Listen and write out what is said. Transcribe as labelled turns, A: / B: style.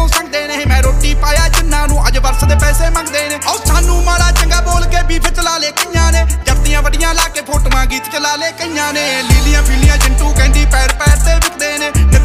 A: मैनू संगदे ने। मैं रोटी पाया जिन्हां नूं अज वर्स दे पैसे मंगदे ने। ओ सानू माड़ा चंगा बोल के बीफ चला ले कईयां ने। जफ्तियां वड्डियां ला के फोटोआं गीत चला ले कईयां ने। लीलियां पीलियां चिंटू कहंदी पैर पैर ते विकदे ने।